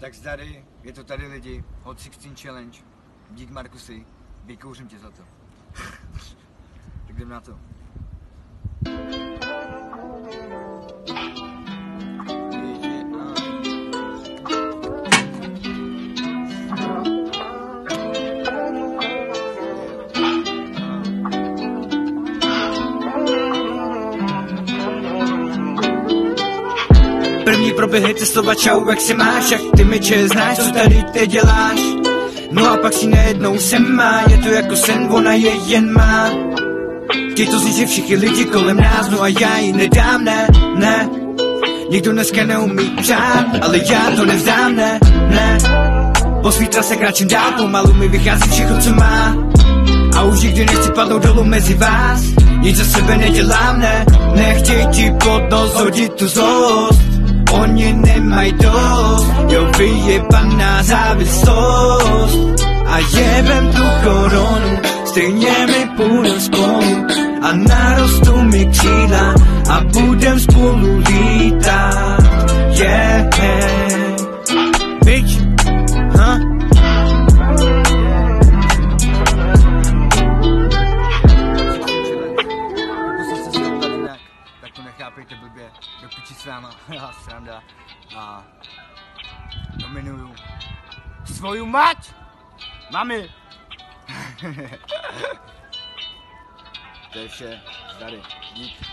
Tak tady, je to tady lidi, Hot 16 Challenge, dík Markusy, vykouřím tě za to. Tak jdem na to. První proběhy testovat čau, jak se máš, jak ty meče znáš, co tady teď děláš. No a pak si najednou sem má, je to jako sen, ona je jen má. Chtěj to zničit všichni lidi kolem nás, no a já ji nedám, ne, ne. Nikdo dneska neumí přát, ale já to nevzdám, ne, ne. Po svý trase kráčím dál, pomalu mi vychází všechno, co má. A už nikdy nechci padnout dolů mezi vás, nic za sebe nedělám, ne. Nechtěj ti pod nos hodit tu zlost, oni nemají dost, jo, vyjebaná závislost. A jebem tu koronu, stejně mi půjdem spolu a narostou mi křídla a budem spolu lítat, yeah. Bitch, huh? Tak to nechápejte blbě, do piči s váma, sranda. A nominuju svoju mať! Mami! To je vše, tady, dík.